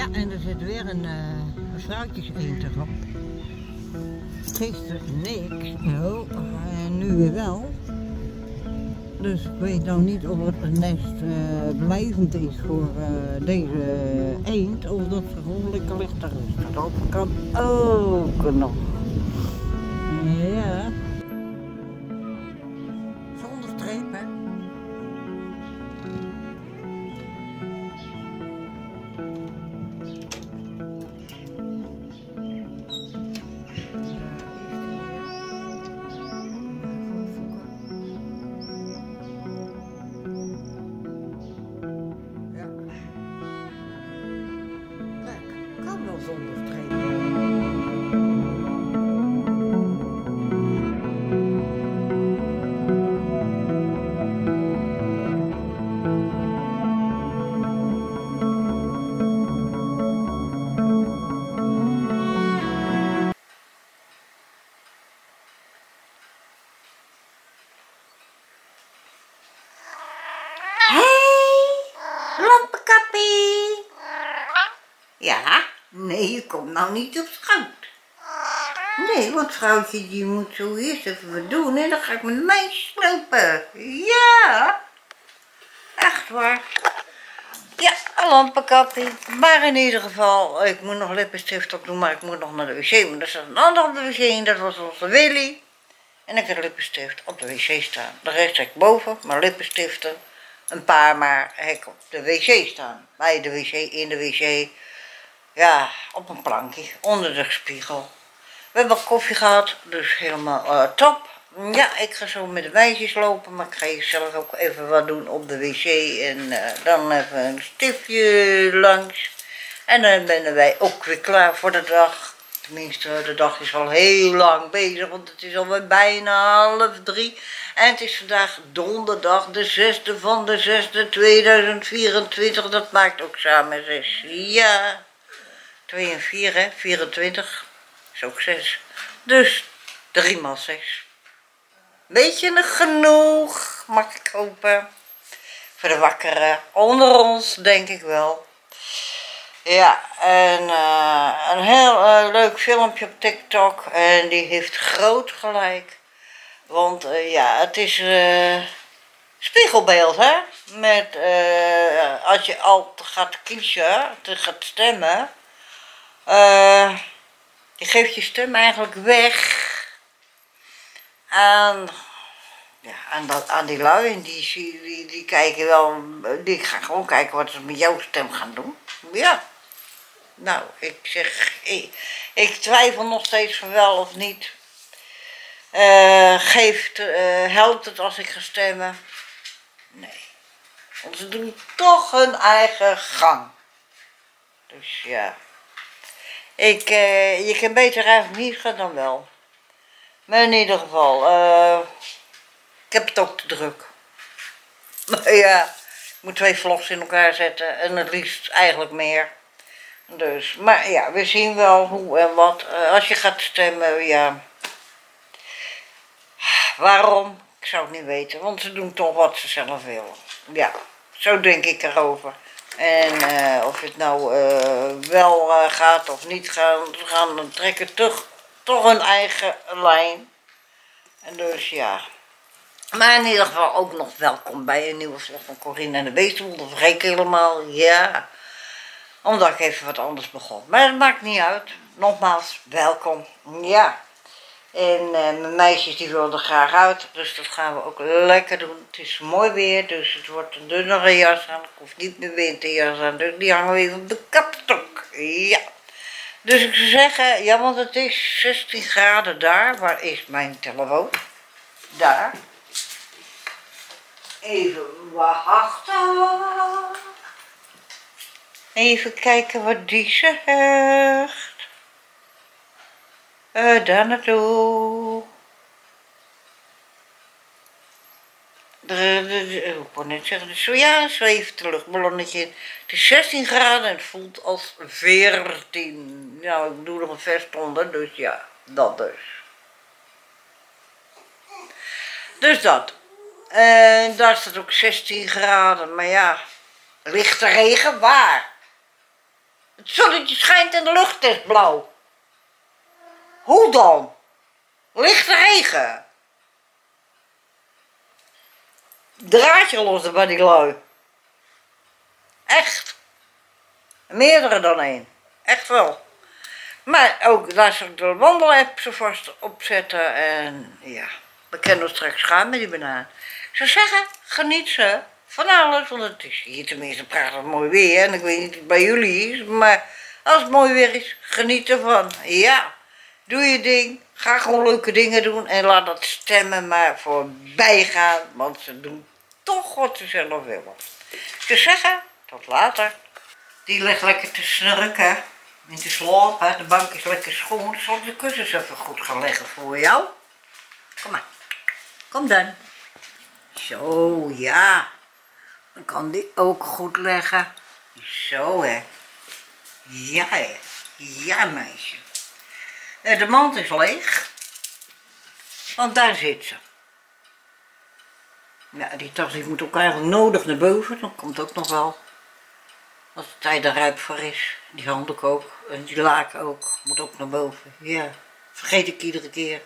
en er zit weer een vrouwtjes-eend erop. Gisteren niks, oh, en nu weer wel. Dus ik weet nou niet of het een nest blijvend is voor deze eend, of dat ze gewoon lekker ligt te rusten. Dat kan ook nog. Ja. Zonder streep, hè? Kan wel zonder streep. Lampenkappie. Ja, nee, je komt nou niet op schoot. Nee, want vrouwtje die moet zo eerst even wat doen en dan ga ik met mij slopen. Ja, echt waar. Ja, een lampenkappie. Maar in ieder geval, ik moet nog lippenstift op doen, maar ik moet nog naar de wc. Maar er staat een ander op de wc en dat was onze Willy. En ik heb lippenstift op de wc staan. De rest heb ik boven, maar lippenstiften. Een paar, maar ik op de wc staan. Bij de wc, in de wc. Ja, op een plankje, onder de spiegel. We hebben koffie gehad, dus helemaal top. Ja, ik ga zo met de wijsjes lopen, maar ik ga zelf ook even wat doen op de wc. En dan even een stiftje langs. En dan zijn wij ook weer klaar voor de dag. Tenminste, de dag is al heel lang bezig, want het is alweer bijna 2:30. En het is vandaag donderdag, de 6e van de 6e 2024. Dat maakt ook samen 6. Ja, 2 en 4 hè, 24 is ook 6. Dus 3 maal 6. Beetje nog genoeg, mag ik hopen. Voor de wakkeren onder ons, denk ik wel. Ja, en een heel leuk filmpje op TikTok en die heeft groot gelijk. Want ja, het is spiegelbeeld, hè. Met, als je al gaat kiezen, gaat stemmen, je geeft je stem eigenlijk weg aan, ja, aan die lui. En die kijken wel, die gaan gewoon kijken wat ze met jouw stem gaan doen. Ja. Nou, ik zeg, ik twijfel nog steeds van wel of niet. Helpt het als ik ga stemmen? Nee. Want ze doen toch hun eigen gang. Dus ja. Je kan beter eigenlijk niet gaan dan wel. Maar in ieder geval, ik heb het ook te druk. Maar ja, ik moet 2 vlogs in elkaar zetten en het liefst eigenlijk meer. Dus, maar ja, we zien wel hoe en wat. Als je gaat stemmen, ja. Waarom? Ik zou het niet weten, want ze doen toch wat ze zelf willen. Ja, zo denk ik erover. En of het nou wel gaat of niet gaat, ze gaan dan trekken toch hun eigen lijn. En dus ja. Maar in ieder geval ook nog welkom bij een nieuwe vlog van Corine en de Beestenboel. Dat vergeet ik helemaal, ja. Omdat ik even wat anders begon. Maar dat maakt niet uit. Nogmaals, welkom. Ja. En mijn meisjes die wilden graag uit. Dus dat gaan we ook lekker doen. Het is mooi weer. Dus het wordt een dunnere jas aan. Ik hoef niet meer winterjas aan. Dus die hangen we even op de kapstok. Ja. Dus ik zou zeggen, ja, want het is 16 graden daar. Waar is mijn telefoon? Daar. Even wachten. Even kijken wat die zegt. Daar naartoe. Ik wou net zeggen, dus ja, zweeft de luchtballonnetje in. Het is 16 graden en het voelt als 14. Nou, ik doe nog een vest onder, dus ja, dat dus. Dus dat. En daar staat ook 16 graden, maar ja, lichte regen waar? Het zonnetje schijnt en de lucht is blauw. Hoe dan? Lichte regen. Draadje lossen bij die lui. Echt. Meerdere dan één. Echt wel. Maar ook daar zal ik de wandelapp zo vast opzetten. En ja, we kunnen ons straks gaan met die banaan. Ik zou zeggen, geniet ze van alles. Want het is hier tenminste prachtig mooi weer. En ik weet niet of het bij jullie is. Maar als het mooi weer is, geniet ervan. Ja, doe je ding. Ga gewoon leuke dingen doen. En laat dat stemmen maar voorbij gaan. Want ze doen toch wat ze zelf willen. Ik zou zeggen, tot later. Die ligt lekker te snurken. In te slapen. De bank is lekker schoon. Zal ik de kussens even goed gaan leggen voor jou? Kom maar. Kom dan. Zo, ja. Dan kan die ook goed leggen. Zo, hè. Ja, hè. Ja, meisje. De mand is leeg. Want daar zit ze. Ja, die tas die moet ook eigenlijk nodig naar boven. Dat komt ook nog wel. Als de tijd er rijp voor is. Die handdoek ook. En die laken ook. Moet ook naar boven. Ja. Vergeet ik iedere keer.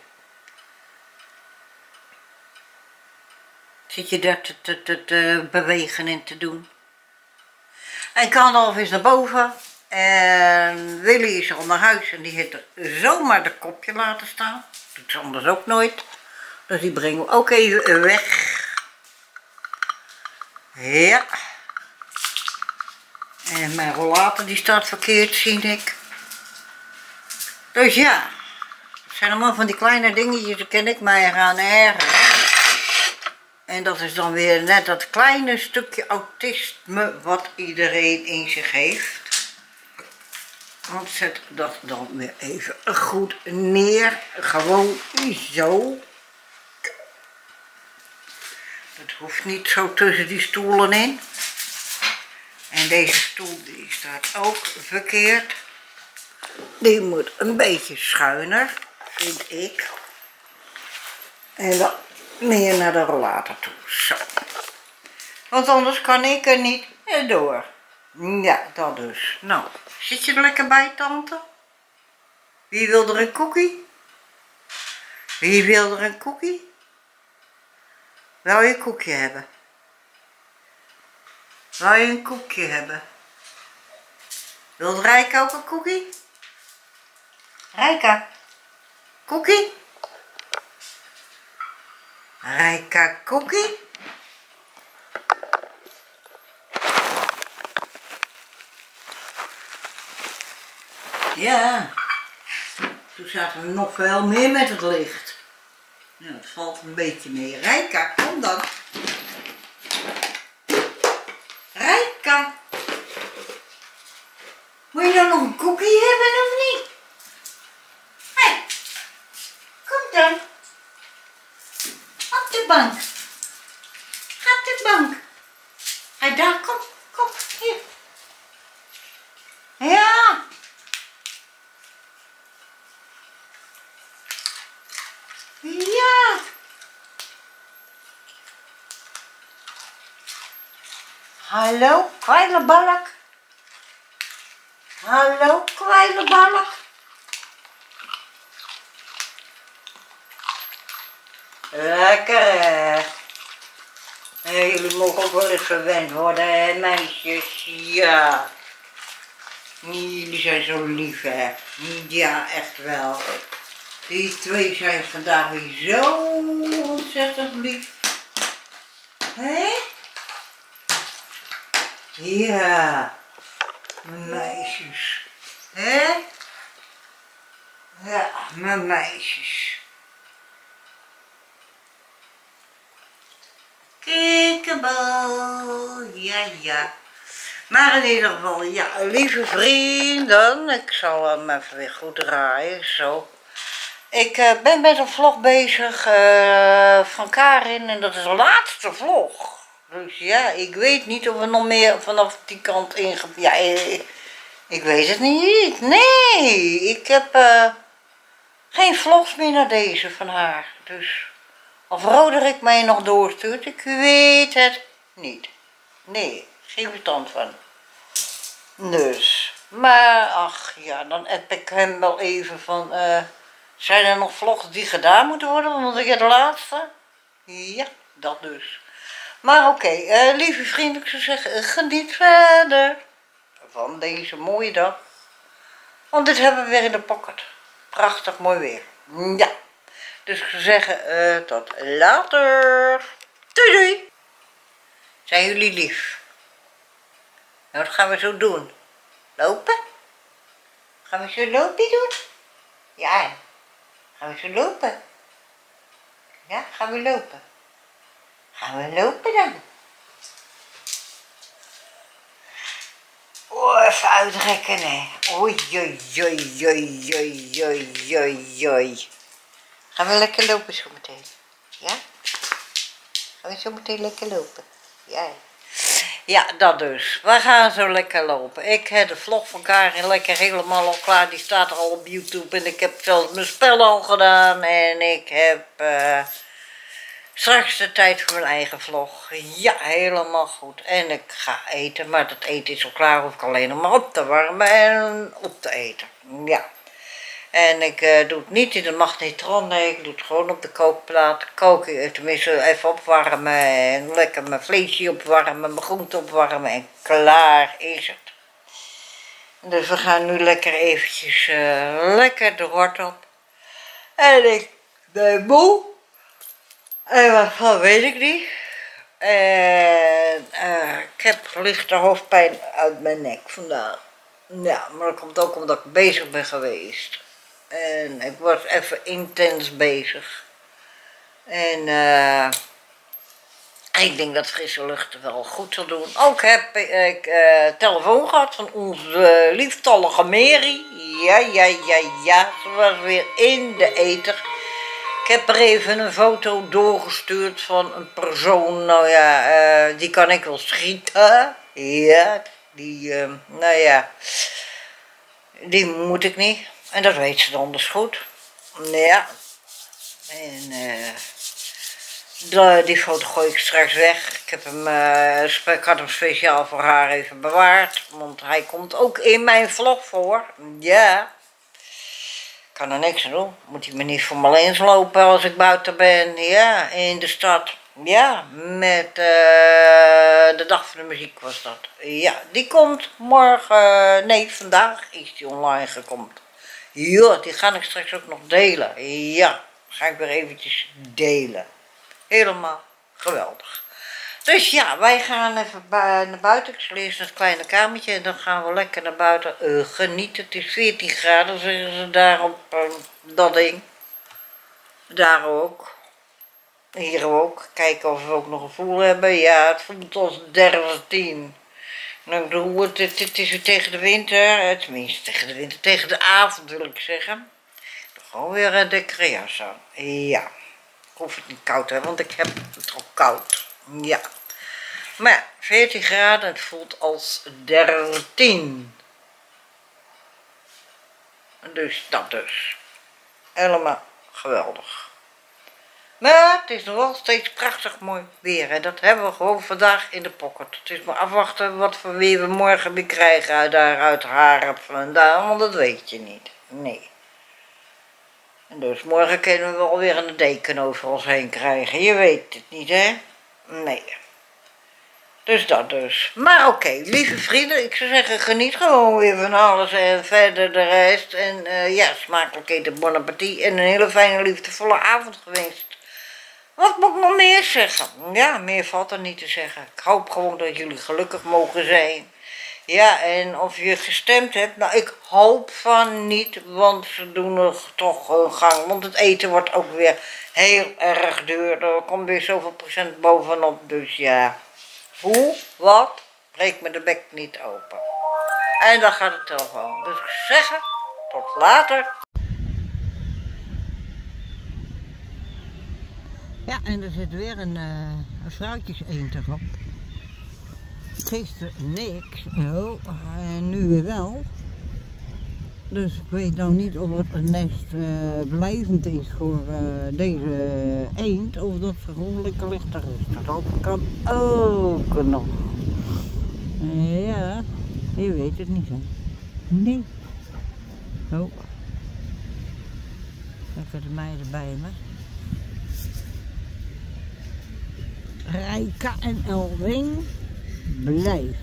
Zit je daar te bewegen en te doen. En Gandalf is naar boven. En Willy is al naar huis. En die heeft er zomaar de kopje laten staan. Doet ze anders ook nooit. Dus die brengen we ook even weg. Ja. En mijn rollator die staat verkeerd, zie ik. Dus ja. Het zijn allemaal van die kleine dingetjes, daar ken ik mij aan ergeren. En dat is dan weer net dat kleine stukje autisme wat iedereen in zich heeft. Want zet dat dan weer even goed neer. Gewoon zo. Het hoeft niet zo tussen die stoelen in. En deze stoel die staat ook verkeerd. Die moet een beetje schuiner, vind ik. En dan meer naar de rollator toe. Zo. Want anders kan ik er niet door. Ja, dat dus. Nou, zit je er lekker bij, tante? Wie wil er een koekie? Wie wil er een koekie? Wil je een koekje hebben? Wil je een koekje hebben? Wil Rijka ook een koekie? Rijka, koekie? Rijka, koekie? Ja, toen zaten we nog wel meer met het licht. Nou, het valt een beetje mee. Rijka, kom dan. Rijka. Moet je dan nog een koekje hebben of niet? Hé, hey, kom dan. Op de bank. Ga op de bank. Hé, daar, kom, kom, hier. Ja. Ja. Hallo, kwijlebalk. Hallo, kwijlebalk. Lekker hè. Jullie mogen ook wel eens verwend worden hè, meisjes. Ja. Jullie zijn zo lief hè. Ja, echt wel. Die twee zijn vandaag weer zo ontzettend lief. Hé? Ja. Mijn meisjes. Hé? Ja, mijn meisjes. Kikkebal. Ja, ja. Maar in ieder geval, ja, lieve vrienden. Ik zal hem even weer goed draaien, zo. Ik ben met een vlog bezig van Karin en dat is de laatste vlog. Dus ja, ik weet niet of we nog meer vanaf die kant ingaan. Ja, ik weet het niet. Nee, ik heb geen vlogs meer naar deze van haar. Dus of Roderick mij nog doorstuurt, ik weet het niet. Nee, geen verstand van. Dus, Maar ach ja, dan app ik hem wel even van, zijn er nog vlogs die gedaan moeten worden, want ik heb de laatste. Ja, dat dus. Maar oké, lieve vrienden, ik zou zeggen, geniet verder van deze mooie dag. Want dit hebben we weer in de pocket. Prachtig mooi weer. Ja. Dus ik zou zeggen, tot later. Doei doei. Zijn jullie lief? Nou, wat gaan we zo doen? Lopen? Gaan we zo lopen doen? Ja. Gaan we zo lopen? Ja, gaan we lopen? Gaan we lopen dan? Oh, even uitrekken, hè. Oei, oei, oei, oei, oei, oei, oei, oei. Gaan we lekker lopen zo meteen? Ja? Gaan we zo meteen lekker lopen? Ja. Ja, dat dus. We gaan zo lekker lopen. Ik heb de vlog van Karin lekker helemaal al klaar. Die staat er al op YouTube. En ik heb zelfs mijn spel al gedaan. En ik heb straks de tijd voor mijn eigen vlog. Ja, helemaal goed. En ik ga eten. Maar dat eten is al klaar. Hoef ik alleen nog maar op te warmen en op te eten. Ja. En ik doe het niet in de magnetron, nee, ik doe het gewoon op de kookplaat. Koken, tenminste even opwarmen en lekker mijn vleesje opwarmen, mijn groente opwarmen en klaar is het. Dus we gaan nu lekker eventjes lekker de hort op. En ik ben moe. En waarvan weet ik niet. En ik heb lichte hoofdpijn uit mijn nek vandaag. Ja, maar dat komt ook omdat ik bezig ben geweest. En ik was even intens bezig. En ik denk dat frisse lucht wel goed zal doen. Ook heb ik telefoon gehad van onze lieftallige Mary. Ja, ze was weer in de ether. Ik heb er even een foto doorgestuurd van een persoon, nou ja, die kan ik wel schieten. Ja, nou ja, die moet ik niet. En dat weet ze dan dus goed. Ja. En die foto gooi ik straks weg. Ik had hem speciaal voor haar even bewaard. Want hij komt ook in mijn vlog voor. Ja. Ik kan er niks aan doen. Moet hij me niet voor me eens lopen als ik buiten ben. Ja, in de stad. Ja, met de dag van de muziek was dat. Ja, die komt morgen. Nee, vandaag is die online gekomen. Ja, die ga ik straks ook nog delen. Ja, ga ik weer eventjes delen. Helemaal geweldig. Dus ja, wij gaan even naar buiten. Ik zal eerst naar het kleine kamertje en dan gaan we lekker naar buiten genieten. Het is 14 graden, zeggen ze daar op dat ding. Daar ook. Hier ook. Kijken of we ook nog een gevoel hebben. Ja, het voelt als 13. Nou, het is weer tegen de winter, tenminste tegen de winter, tegen de avond wil ik zeggen. Gewoon weer een dikke jas aan. Ja, ik hoef het niet koud te hebben, want ik heb het al koud. Ja, maar ja, 14 graden, het voelt als 13. Dus dat dus. Helemaal geweldig. Maar het is nog wel steeds prachtig mooi weer. En dat hebben we gewoon vandaag in de pocket. Het is maar afwachten wat voor weer we morgen weer krijgen uit Harep vandaan. Want dat weet je niet. Nee. En dus morgen kunnen we wel weer een deken over ons heen krijgen. Je weet het niet, hè? Nee. Dus dat dus. Maar oké, lieve vrienden, ik zou zeggen, geniet gewoon weer van alles en verder de rest. En ja, smakelijk eten, bon appetit en een hele fijne, liefdevolle avond gewenst. Wat moet ik nog meer zeggen? Ja, meer valt er niet te zeggen. Ik hoop gewoon dat jullie gelukkig mogen zijn. Ja, en of je gestemd hebt, nou ik hoop van niet, want ze doen er toch hun gang. Want het eten wordt ook weer heel erg duur. Er komt weer zoveel procent bovenop, dus ja. Hoe, wat, breek me de bek niet open. En dan gaat de telefoon. Dus ik zeg, tot later. Ja, en er zit weer een vrouwtjeseend op. Gisteren niks, oh, en nu weer wel. Dus ik weet nou niet of het een nest blijvend is voor deze eend, of dat ze gewoon lekker ligt te rusten. Dat kan ook nog. Ja, je weet het niet, hè. Nee. Oh. Lekker de meiden bij me. Rijka en Elwing, blijf.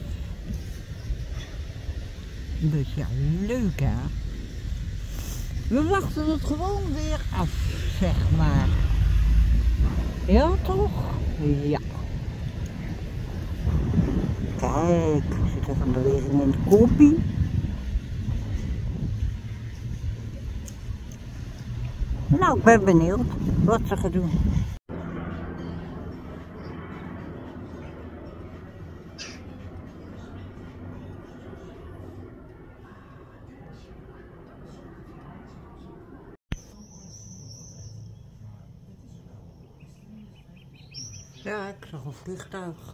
Dus ja, leuk hè. We wachten het gewoon weer af, zeg maar. Ja toch? Ja. Kijk, er zit even een beweging in de kopie. Nou, ik ben benieuwd wat ze gaan doen. Ja, ik zag een vliegtuig.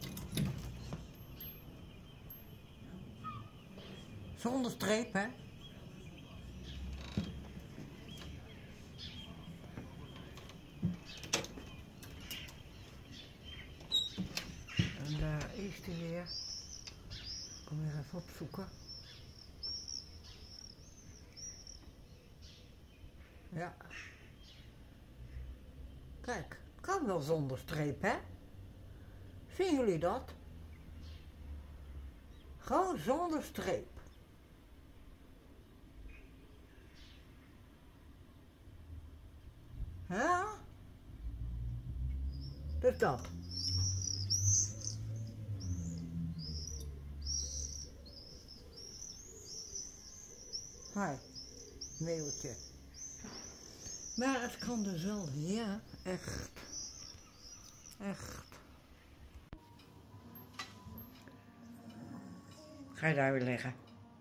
Zonder streep, hè? En daar is hij weer. Ik kom weer even opzoeken. Ja. Kijk, het kan wel zonder streep, hè? Zien jullie dat? Gewoon zonder streep. Ja? Dus dat. Hoi, meeuwtje. Maar het kan dus wel, ja, echt. Echt. Ga je daar weer liggen?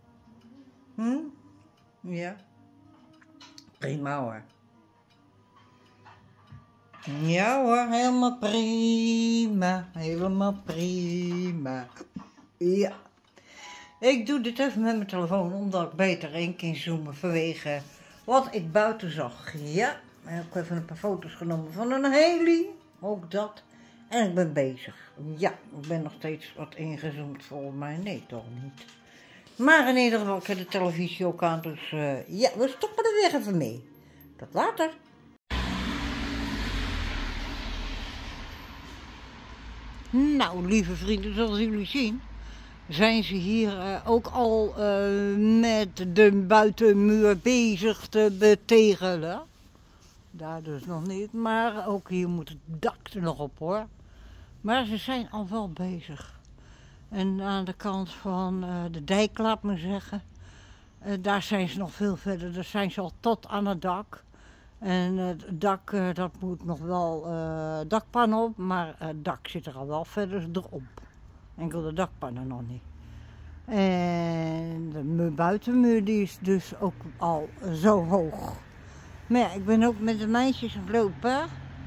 Ja. Prima hoor. Ja hoor, helemaal prima. Helemaal prima. Ja. Ik doe dit even met mijn telefoon, omdat ik beter in kan zoomen vanwege wat ik buiten zag. Ja, ik heb even een paar foto's genomen van een heli, ook dat. En ik ben bezig. Ja, ik ben nog steeds wat ingezoomd volgens mij. Nee, toch niet. Maar in ieder geval, ik heb de televisie ook aan, dus ja, we stoppen er weer even mee. Tot later. Nou, lieve vrienden, zoals jullie zien, zijn ze hier ook al met de buitenmuur bezig te betegelen. Daar dus nog niet, maar ook hier moet het dak er nog op hoor. Maar ze zijn al wel bezig. En aan de kant van de dijk, laat me zeggen, daar zijn ze nog veel verder. Daar zijn ze al tot aan het dak. En het dak, dat moet nog wel dakpan op, maar het dak zit er al wel verder erop. Enkel de dakpannen nog niet. En de buitenmuur die is dus ook al zo hoog. Maar ja, ik ben ook met de meisjes aan het lopen.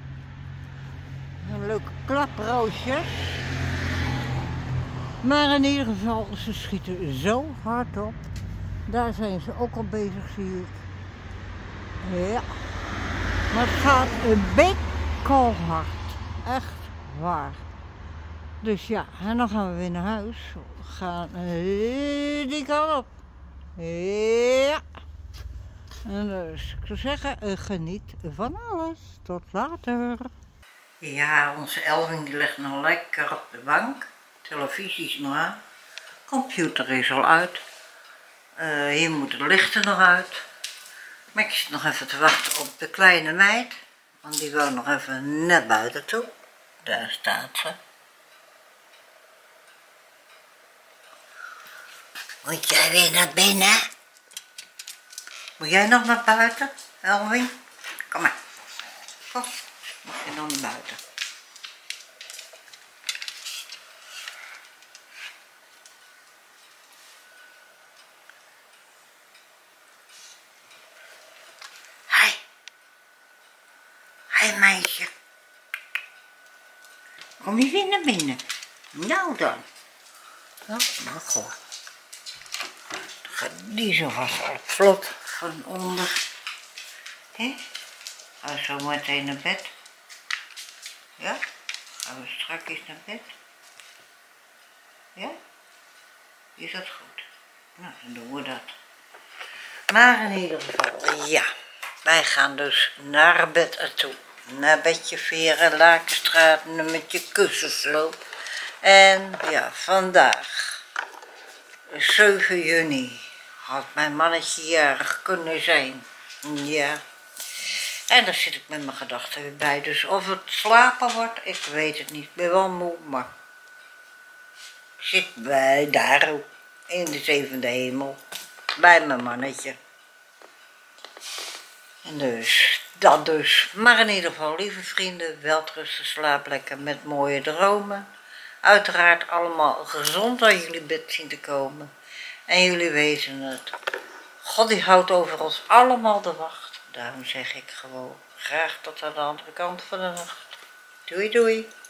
Leuke klaproosjes. Maar in ieder geval, ze schieten zo hard op. Daar zijn ze ook al bezig, zie ik. Ja. Maar het gaat een beetje hard. Echt waar. Dus ja, en dan gaan we weer naar huis. We gaan die kant op. Ja. En dus ik zou zeggen, geniet van alles. Tot later. Ja, onze Elving die ligt nog lekker op de bank. Televisie is nog aan. Computer is al uit. Hier moeten de lichten nog uit. Maar ik zit nog even te wachten op de kleine meid. Want die wil nog even naar buiten toe. Daar staat ze. Moet jij weer naar binnen? Moet jij nog naar buiten, Elving? Kom maar. Kom, moet je dan naar buiten. Hé meisje. Kom je weer naar binnen? Nou dan. Nou, maar goh. Die zo vast al vlot van onder. Hé? Gaan we zo meteen naar bed? Ja? Gaan we straks naar bed? Ja? Is dat goed? Nou, dan doen we dat. Maar in ieder geval, ja. Wij gaan dus naar bed toe. Naar bedje Veren, Lakenstraat, nummertje Kussensloop. En ja, vandaag, 7 juni, had mijn mannetje jarig kunnen zijn. Ja. En daar zit ik met mijn gedachten weer bij. Dus of het slapen wordt, ik weet het niet. Ik ben wel moe, maar ik zit bij daar ook, in de 7e hemel, bij mijn mannetje. En dus, dat dus. Maar in ieder geval, lieve vrienden, welterusten, slaap lekker met mooie dromen. Uiteraard allemaal gezond aan jullie bed zien te komen. En jullie weten het. God die houdt over ons allemaal de wacht. Daarom zeg ik gewoon graag tot aan de andere kant van de nacht. Doei doei.